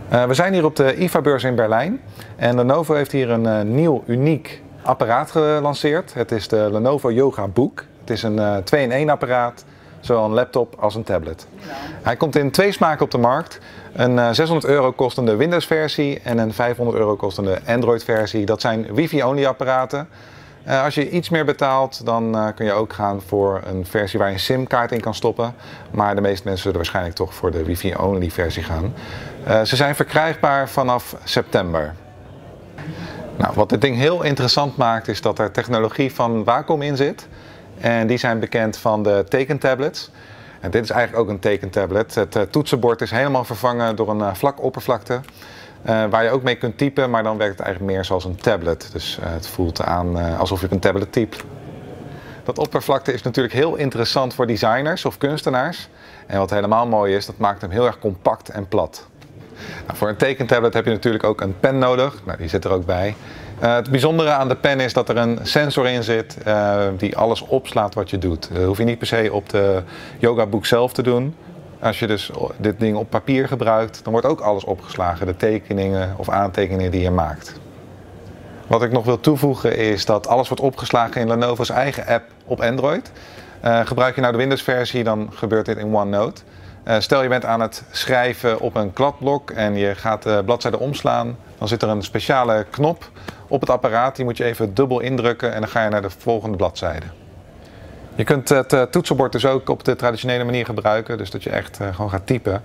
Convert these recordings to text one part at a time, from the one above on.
We zijn hier op de IFA-beurs in Berlijn en Lenovo heeft hier een nieuw, uniek apparaat gelanceerd. Het is de Lenovo Yoga Book. Het is een 2-in-1 apparaat, zowel een laptop als een tablet. Hij komt in 2 smaken op de markt. Een €600 kostende Windows-versie en een €500 kostende Android-versie. Dat zijn wifi-only apparaten. Als je iets meer betaalt, dan kun je ook gaan voor een versie waar je een SIM-kaart in kan stoppen. Maar de meeste mensen zullen waarschijnlijk toch voor de wifi-only versie gaan. Ze zijn verkrijgbaar vanaf september. Nou, wat dit ding heel interessant maakt, is dat er technologie van Wacom in zit. En die zijn bekend van de tekentablets. En dit is eigenlijk ook een tekentablet. Het toetsenbord is helemaal vervangen door een vlak oppervlakte. Waar je ook mee kunt typen, maar dan werkt het eigenlijk meer zoals een tablet. Dus het voelt aan alsof je op een tablet typt. Dat oppervlakte is natuurlijk heel interessant voor designers of kunstenaars. En wat helemaal mooi is, dat maakt hem heel erg compact en plat. Nou, voor een tekentablet heb je natuurlijk ook een pen nodig. Nou, die zit er ook bij. Het bijzondere aan de pen is dat er een sensor in zit die alles opslaat wat je doet. Dat hoef je niet per se op de Yoga Book zelf te doen. Als je dus dit ding op papier gebruikt, dan wordt ook alles opgeslagen. De tekeningen of aantekeningen die je maakt. Wat ik nog wil toevoegen is dat alles wordt opgeslagen in Lenovo's eigen app op Android. Gebruik je nou de Windows versie, dan gebeurt dit in OneNote. Stel je bent aan het schrijven op een kladblok en je gaat de bladzijde omslaan. Dan zit er een speciale knop op het apparaat. Die moet je even dubbel indrukken en dan ga je naar de volgende bladzijde. Je kunt het toetsenbord dus ook op de traditionele manier gebruiken. Dus dat je echt gewoon gaat typen.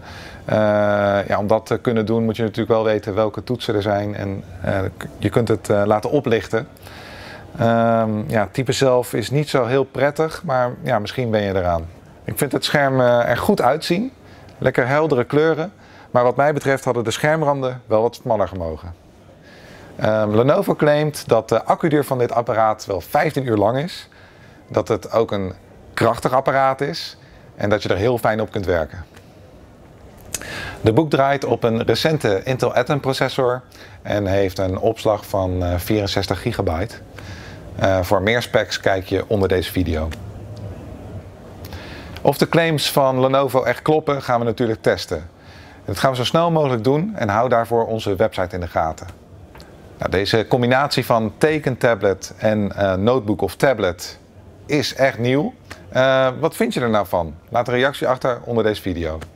Om dat te kunnen doen moet je natuurlijk wel weten welke toetsen er zijn. En je kunt het laten oplichten. Typen zelf is niet zo heel prettig, maar ja, misschien ben je eraan. Ik vind het scherm er goed uitzien. Lekker heldere kleuren. Maar wat mij betreft hadden de schermranden wel wat smaller gemogen. Lenovo claimt dat de accuduur van dit apparaat wel 15 uur lang is. Dat het ook een krachtig apparaat is en dat je er heel fijn op kunt werken. De Book draait op een recente Intel Atom processor en heeft een opslag van 64 gigabyte. Voor meer specs kijk je onder deze video. Of de claims van Lenovo echt kloppen, gaan we natuurlijk testen. Dat gaan we zo snel mogelijk doen en hou daarvoor onze website in de gaten. Nou, deze combinatie van tekentablet en notebook of tablet is echt nieuw. Wat vind je er nou van? Laat een reactie achter onder deze video.